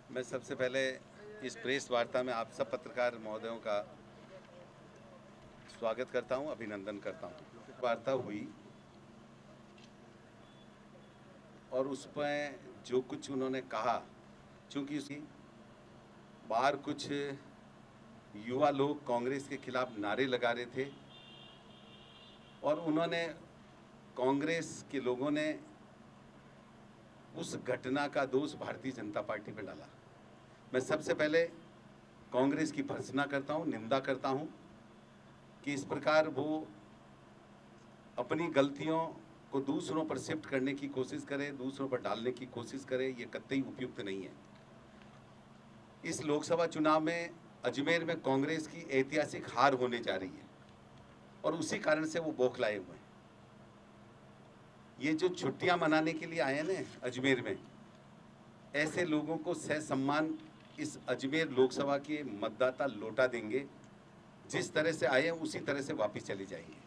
मैं सबसे पहले इस प्रेस वार्ता में आप सब पत्रकार महोदयों का स्वागत करता हूं, अभिनंदन करता हूं। वार्ता हुई और उसमें जो कुछ उन्होंने कहा, चूंकि उसकी बाहर कुछ युवा लोग कांग्रेस के खिलाफ नारे लगा रहे थे और उन्होंने कांग्रेस के लोगों ने उस घटना का दोष भारतीय जनता पार्टी पर डाला। मैं सबसे पहले कांग्रेस की भर्त्सना करता हूं, निंदा करता हूं कि इस प्रकार वो अपनी गलतियों को दूसरों पर शिफ्ट करने की कोशिश करे, दूसरों पर डालने की कोशिश करे, ये कतई उपयुक्त नहीं है। इस लोकसभा चुनाव में अजमेर में कांग्रेस की ऐतिहासिक हार होने जा रही है और उसी कारण से वो बौखलाए हुए हैं। ये जो छुट्टियां मनाने के लिए आए हैं ना अजमेर में, ऐसे लोगों को सहसम्मान इस अजमेर लोकसभा के मतदाता लौटा देंगे। जिस तरह से आए हैं उसी तरह से वापस चले जाएंगे।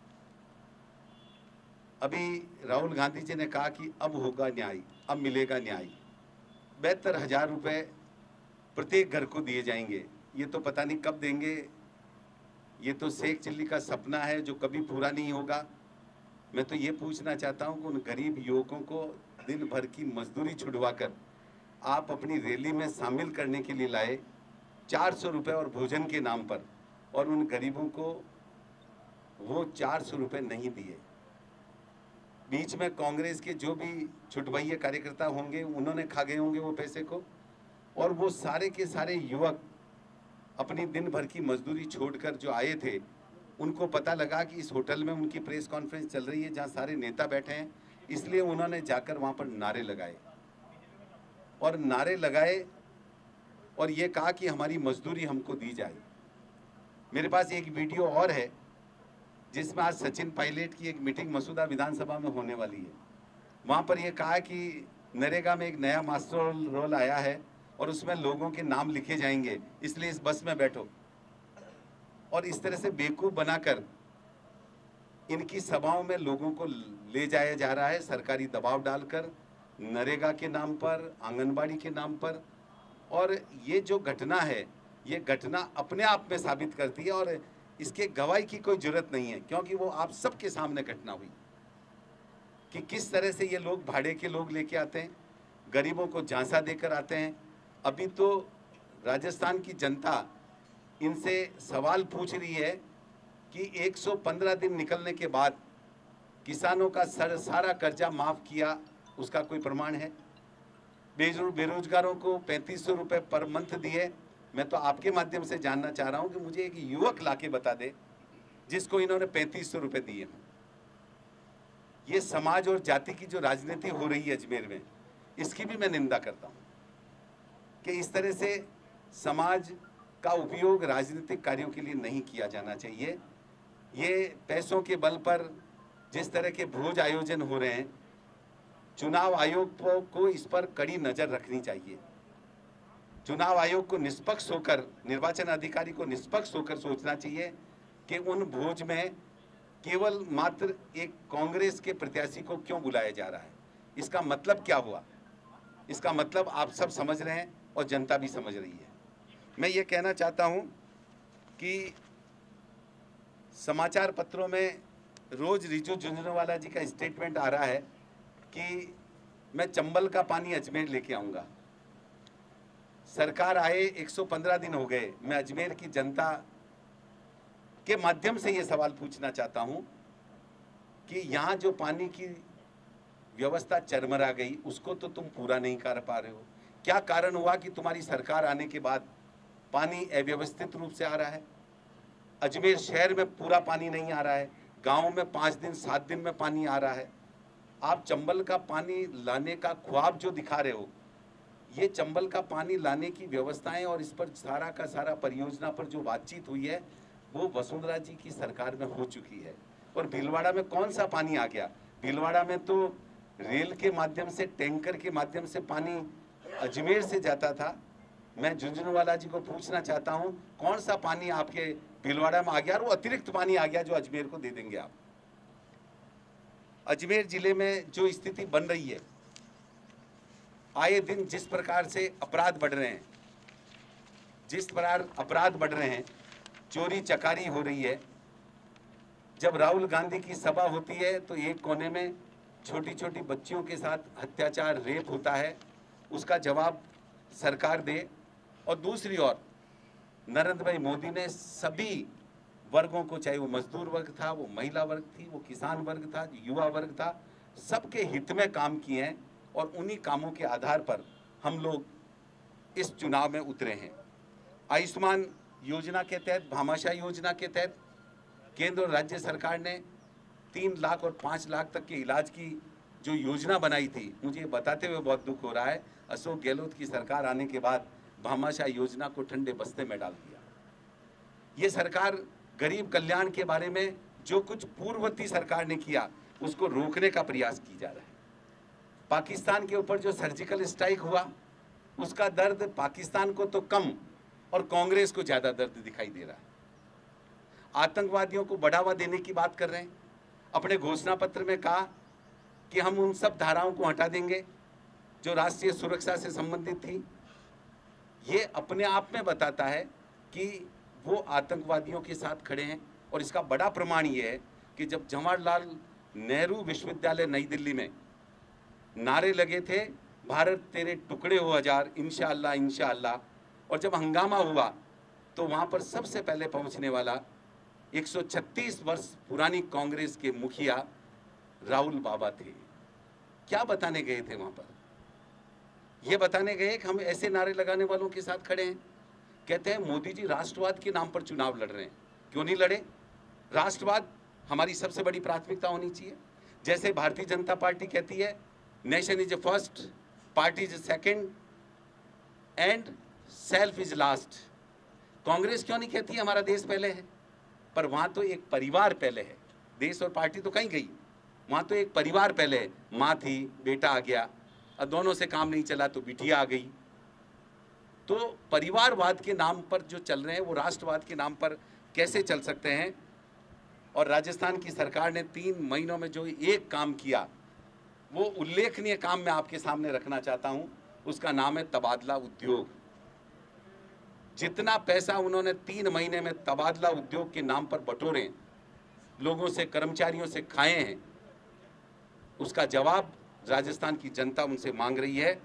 अभी राहुल गांधी जी ने कहा कि अब होगा न्याय, अब मिलेगा न्याय। 72,000 रुपए प्रत्येक घर को दिए जाएंगे। ये तो पता नहीं कब देंगे। ये तो शेख चिल्ली का सपना है जो कभी पूरा नहीं होगा। मैं तो ये पूछना चाहता हूं कि उन गरीब युवकों को दिन भर की मजदूरी छुड़वाकर आप अपनी रैली में शामिल करने के लिए लाए 400 रुपये और भोजन के नाम पर, और उन गरीबों को वो 400 रुपये नहीं दिए। बीच में कांग्रेस के जो भी छुटभैया कार्यकर्ता होंगे उन्होंने खा गए होंगे वो पैसे को, और वो सारे के सारे युवक अपनी दिन भर की मजदूरी छोड़कर जो आए थे, उनको पता लगा कि इस होटल में उनकी प्रेस कॉन्फ्रेंस चल रही है जहां सारे नेता बैठे हैं, इसलिए उन्होंने जाकर वहां पर नारे लगाए और ये कहा कि हमारी मजदूरी हमको दी जाए। मेरे पास एक वीडियो और है जिसमें आज सचिन पायलट की एक मीटिंग मसूदा विधानसभा में होने वाली है। वहां पर यह कहा कि नरेगा में एक नया मास्टर रोल आया है और उसमें लोगों के नाम लिखे जाएंगे, इसलिए इस बस में बैठो। और इस तरह से बेवकूफ बनाकर इनकी सभाओं में लोगों को ले जाया जा रहा है, सरकारी दबाव डालकर, नरेगा के नाम पर, आंगनबाड़ी के नाम पर। और ये जो घटना है, ये घटना अपने आप में साबित करती है और इसके गवाही की कोई जरूरत नहीं है, क्योंकि वो आप सबके सामने घटना हुई कि किस तरह से ये लोग भाड़े के लोग लेके आते हैं, गरीबों को झांसा देकर आते हैं। अभी तो राजस्थान की जनता इनसे सवाल पूछ रही है कि 115 दिन निकलने के बाद किसानों का सारा कर्जा माफ किया, उसका कोई प्रमाण है? बेरोजगारों को 3500 रुपये पर मंथ दिए। मैं तो आपके माध्यम से जानना चाह रहा हूं कि मुझे एक युवक लाके बता दे जिसको इन्होंने 3500 रुपये दिए। ये समाज और जाति की जो राजनीति हो रही है अजमेर में, इसकी भी मैं निंदा करता हूं कि इस तरह से समाज का उपयोग राजनीतिक कार्यों के लिए नहीं किया जाना चाहिए। ये पैसों के बल पर जिस तरह के भोज आयोजन हो रहे हैं, चुनाव आयोग को इस पर कड़ी नजर रखनी चाहिए। चुनाव आयोग को निष्पक्ष होकर, निर्वाचन अधिकारी को निष्पक्ष होकर सोचना चाहिए कि उन भोज में केवल मात्र एक कांग्रेस के प्रत्याशी को क्यों बुलाया जा रहा है। इसका मतलब क्या हुआ? इसका मतलब आप सब समझ रहे हैं और जनता भी समझ रही है। मैं ये कहना चाहता हूं कि समाचार पत्रों में रोज रिजू झुंझुनवाला जी का स्टेटमेंट आ रहा है कि मैं चंबल का पानी अजमेर लेके आऊंगा। सरकार आए 115 दिन हो गए। मैं अजमेर की जनता के माध्यम से ये सवाल पूछना चाहता हूं कि यहाँ जो पानी की व्यवस्था चरमरा गई, उसको तो तुम पूरा नहीं कर पा रहे हो। क्या कारण हुआ कि तुम्हारी सरकार आने के बाद पानी अव्यवस्थित रूप से आ रहा है? अजमेर शहर में पूरा पानी नहीं आ रहा है, गाँव में 5 दिन 7 दिन में पानी आ रहा है। आप चंबल का पानी लाने का ख्वाब जो दिखा रहे हो, ये चंबल का पानी लाने की व्यवस्थाएं और इस पर सारा का सारा परियोजना पर जो बातचीत हुई है, वो वसुंधरा जी की सरकार में हो चुकी है। और भीलवाड़ा में कौन सा पानी आ गया? भीलवाड़ा में तो रेल के माध्यम से, टैंकर के माध्यम से पानी अजमेर से जाता था। मैं झुंझुनवाला जी को पूछना चाहता हूं, कौन सा पानी आपके भीलवाड़ा में आ गया और वो अतिरिक्त पानी आ गया जो अजमेर को दे देंगे आप? अजमेर जिले में जो स्थिति बन रही है, आए दिन जिस प्रकार से अपराध बढ़ रहे हैं, जिस प्रकार अपराध बढ़ रहे हैं, चोरी चकारी हो रही है। जब राहुल गांधी की सभा होती है तो एक कोने में छोटी छोटी बच्चियों के साथ अत्याचार, रेप होता है, उसका जवाब सरकार दे। और दूसरी ओर नरेंद्र भाई मोदी ने सभी वर्गों को, चाहे वो मजदूर वर्ग था, वो महिला वर्ग थी, वो किसान वर्ग था, युवा वर्ग था, सबके हित में काम किए हैं। और उन्हीं कामों के आधार पर हम लोग इस चुनाव में उतरे हैं। आयुष्मान योजना के तहत, भामाशाह योजना के तहत केंद्र और राज्य सरकार ने 3 लाख और 5 लाख तक के इलाज की जो योजना बनाई थी, मुझे बताते हुए बहुत दुख हो रहा है, अशोक गहलोत की सरकार आने के बाद भामाशाह योजना को ठंडे बस्ते में डाल दिया। ये सरकार गरीब कल्याण के बारे में जो कुछ पूर्ववर्ती सरकार ने किया, उसको रोकने का प्रयास की जा रहा है। पाकिस्तान के ऊपर जो सर्जिकल स्ट्राइक हुआ, उसका दर्द पाकिस्तान को तो कम और कांग्रेस को ज्यादा दर्द दिखाई दे रहा है। आतंकवादियों को बढ़ावा देने की बात कर रहे हैं। अपने घोषणा पत्र में कहा कि हम उन सब धाराओं को हटा देंगे जो राष्ट्रीय सुरक्षा से संबंधित थी। ये अपने आप में बताता है कि वो आतंकवादियों के साथ खड़े हैं। और इसका बड़ा प्रमाण ये है कि जब जवाहरलाल नेहरू विश्वविद्यालय नई दिल्ली में नारे लगे थे, भारत तेरे टुकड़े हो हजार, इंशाअल्लाह इंशाअल्लाह, और जब हंगामा हुआ तो वहाँ पर सबसे पहले पहुँचने वाला 136 वर्ष पुरानी कांग्रेस के मुखिया राहुल बाबा थे। क्या बताने गए थे वहाँ पर? ये बताने गए कि हम ऐसे नारे लगाने वालों के साथ खड़े हैं। कहते हैं मोदी जी राष्ट्रवाद के नाम पर चुनाव लड़ रहे हैं। क्यों नहीं लड़े? राष्ट्रवाद हमारी सबसे बड़ी प्राथमिकता होनी चाहिए। जैसे भारतीय जनता पार्टी कहती है nation is first, party is second and self is last. Congress क्यों नहीं कहती हमारा देश पहले है? पर वहां तो एक परिवार पहले है, देश और पार्टी तो कहीं गई, वहां तो एक परिवार पहले है। माँ थी, बेटा आ गया, और दोनों से काम नहीं चला तो बिटिया आ गई। तो परिवारवाद के नाम पर जो चल रहे हैं वो राष्ट्रवाद के नाम पर कैसे चल सकते हैं? और राजस्थान की सरकार ने 3 महीनों में जो एक काम किया, वो उल्लेखनीय काम मैं आपके सामने रखना चाहता हूं। उसका नाम है तबादला उद्योग। जितना पैसा उन्होंने 3 महीने में तबादला उद्योग के नाम पर बटोरे, लोगों से, कर्मचारियों से खाए हैं, उसका जवाब राजस्थान की जनता उनसे मांग रही है।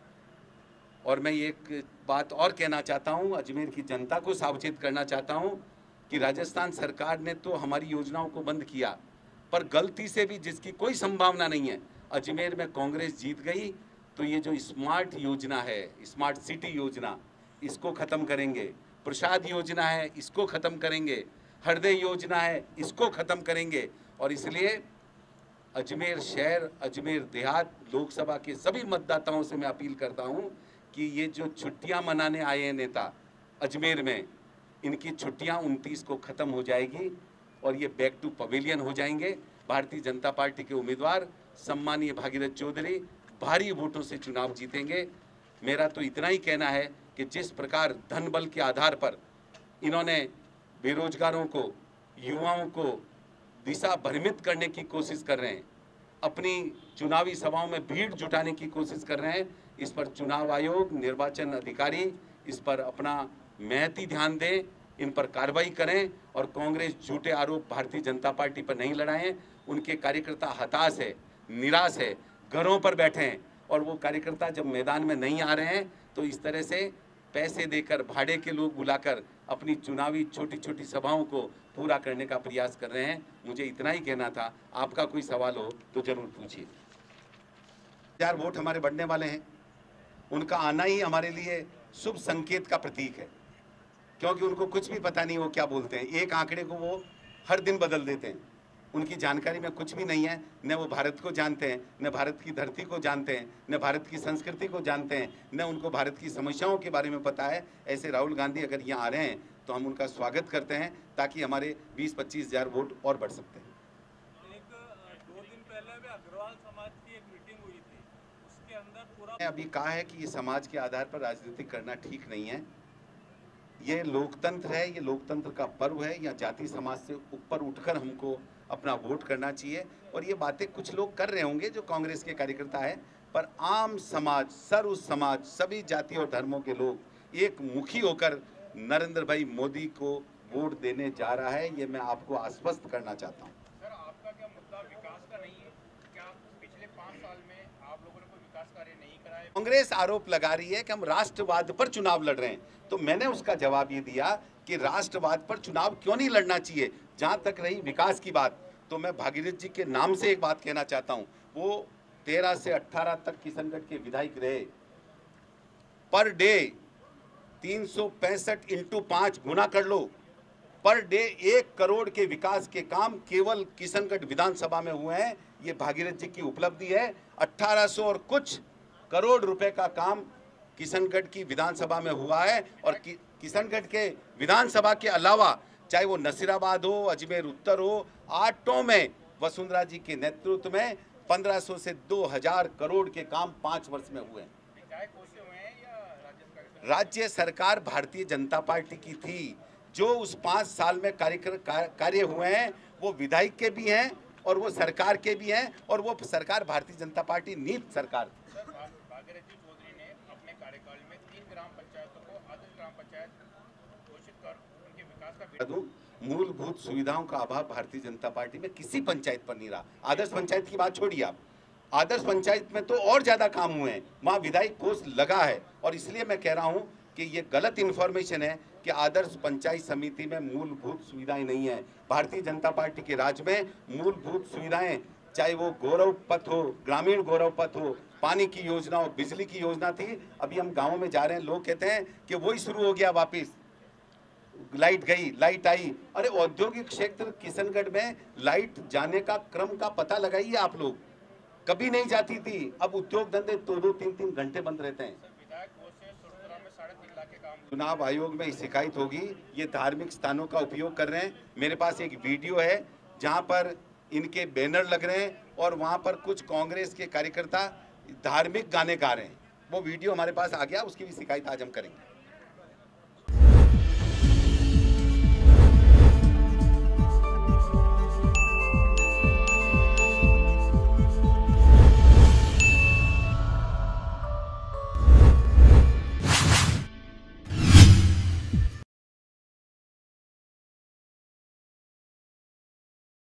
और मैं एक बात और कहना चाहता हूं, अजमेर की जनता को सावचेत करना चाहता हूं कि राजस्थान सरकार ने तो हमारी योजनाओं को बंद किया, पर गलती से भी, जिसकी कोई संभावना नहीं है, अजमेर में कांग्रेस जीत गई तो ये जो स्मार्ट योजना है, स्मार्ट सिटी योजना, इसको ख़त्म करेंगे। प्रसाद योजना है, इसको ख़त्म करेंगे। हृदय योजना है, इसको ख़त्म करेंगे। और इसलिए अजमेर शहर, अजमेर देहात लोकसभा के सभी मतदाताओं से मैं अपील करता हूं कि ये जो छुट्टियां मनाने आए हैं नेता अजमेर में, इनकी छुट्टियां 29 को ख़त्म हो जाएगी और ये बैक टू पवेलियन हो जाएंगे। भारतीय जनता पार्टी के उम्मीदवार सम्मानीय भागीरथ चौधरी भारी वोटों से चुनाव जीतेंगे। मेरा तो इतना ही कहना है कि जिस प्रकार धन बल के आधार पर इन्होंने बेरोजगारों को, युवाओं को दिशा भ्रमित करने की कोशिश कर रहे हैं, अपनी चुनावी सभाओं में भीड़ जुटाने की कोशिश कर रहे हैं, इस पर चुनाव आयोग, निर्वाचन अधिकारी इस पर अपना महती ध्यान दें, इन पर कार्रवाई करें। और कांग्रेस झूठे आरोप भारतीय जनता पार्टी पर नहीं लगाएं। उनके कार्यकर्ता हताश है, निराश है, घरों पर बैठे हैं, और वो कार्यकर्ता जब मैदान में नहीं आ रहे हैं तो इस तरह से पैसे देकर, भाड़े के लोग बुलाकर अपनी चुनावी छोटी छोटी सभाओं को पूरा करने का प्रयास कर रहे हैं। मुझे इतना ही कहना था। आपका कोई सवाल हो तो जरूर पूछिए। 1000 वोट हमारे बढ़ने वाले हैं। उनका आना ही हमारे लिए शुभ संकेत का प्रतीक है, क्योंकि उनको कुछ भी पता नहीं वो क्या बोलते हैं। एक आंकड़े को वो हर दिन बदल देते हैं। उनकी जानकारी में कुछ भी नहीं है। न वो भारत को जानते हैं, न भारत की धरती को जानते हैं, न भारत की संस्कृति को जानते हैं, न उनको भारत की समस्याओं के बारे में पता है। ऐसे राहुल गांधी अगर यहाँ आ रहे हैं तो हम उनका स्वागत करते हैं, ताकि हमारे 20-25 हज़ार वोट और बढ़ सकते हैं। 2 दिन पहले भी अग्रवाल समाज की एक मीटिंग हुई थी, उसके अंदर पूरा अभी कहा है कि ये समाज के आधार पर राजनीति करना ठीक नहीं है। ये लोकतंत्र है, ये लोकतंत्र का पर्व है। या जाति समाज से ऊपर उठकर हमको अपना वोट करना चाहिए। और ये बातें कुछ लोग कर रहे होंगे जो कांग्रेस के कार्यकर्ता है, पर आम समाज, सर्व समाज, सभी जाति और धर्मों के लोग एक मुखी होकर नरेंद्र भाई मोदी को वोट देने जा रहा है, ये मैं आपको आश्वस्त करना चाहता हूँ। सर, आपका क्या मुद्दा विकास का नहीं है? क्या पिछले 5 साल में आप लोगों ने कोई विकास कार्य नहीं कराया? कांग्रेस आरोप लगा रही है कि हम राष्ट्रवाद पर चुनाव लड़ रहे हैं, तो मैंने उसका जवाब ये दिया कि राष्ट्रवाद पर चुनाव क्यों नहीं लड़ना चाहिए। जहां तक रही विकास की बात, तो मैं भागीरथ जी के नाम से एक बात कहना चाहता हूं। वो 13 से 18 तक किशनगढ़ के विधायक रहे। पर डे 365 इंटू 5 गुना कर लो, पर डे 1 करोड़ के विकास के काम केवल किशनगढ़ विधानसभा में हुए हैं। ये भागीरथ जी की उपलब्धि है। 1800 और कुछ करोड़ रुपए का काम किशनगढ़ की विधानसभा में हुआ है। और किशनगढ़ के विधानसभा के अलावा चाहे वो नसीराबाद हो, अजमेर उत्तर हो, 8 में वसुंधरा जी के नेतृत्व में 1500 से 2000 करोड़ के काम 5 वर्ष में हुए हैं। विधायक कौन से हुए हैं या राज्य सरकार भारतीय जनता पार्टी की थी। जो उस 5 साल में कार्य हुए हैं वो विधायक के भी हैं और वो सरकार के भी हैं, और वो सरकार भारतीय जनता पार्टी नीत सरकार। सर, भागीरथ जी चौधरी ने अपने कार्यकाल में 3 ग्राम पंचायतों को आदर्श ग्राम पंचायत घोषित कर उनके विकास का मूलभूत सुविधाओं का अभाव भारतीय जनता पार्टी में किसी पंचायत पर नहीं रहा। आदर्श पंचायत की बात छोड़िए आप, आदर्श पंचायत में तो और ज्यादा काम हुए हैं, वहाँ विधायक कोष लगा है। और इसलिए मैं कह रहा हूँ कि ये गलत इन्फॉर्मेशन है कि आदर्श पंचायत समिति में मूलभूत सुविधाएं नहीं है। भारतीय जनता पार्टी के राज में मूलभूत सुविधाएं, चाहे वो गौरव पथ हो, ग्रामीण गौरव पथ हो, पानी की योजना हो, बिजली की योजना थी। अभी हम गाँव में जा रहे हैं, लोग कहते हैं कि वही शुरू हो गया वापिस, लाइट गई, लाइट आई। अरे औद्योगिक क्षेत्र किशनगढ़ में लाइट जाने का क्रम का पता लगाइए आप लोग, कभी नहीं जाती थी। अब उद्योग धंधे 2-2, 3-3 घंटे बंद रहते हैं। विधायक कोष से सुरतुरा में 3.5 लाख के काम। चुनाव आयोग में शिकायत होगी, ये धार्मिक स्थानों का उपयोग कर रहे हैं। मेरे पास एक वीडियो है जहां पर इनके बैनर लग रहे हैं और वहां पर कुछ कांग्रेस के कार्यकर्ता धार्मिक गाने गा रहे हैं। वो वीडियो हमारे पास आ गया, उसकी भी शिकायत आज हम करेंगे।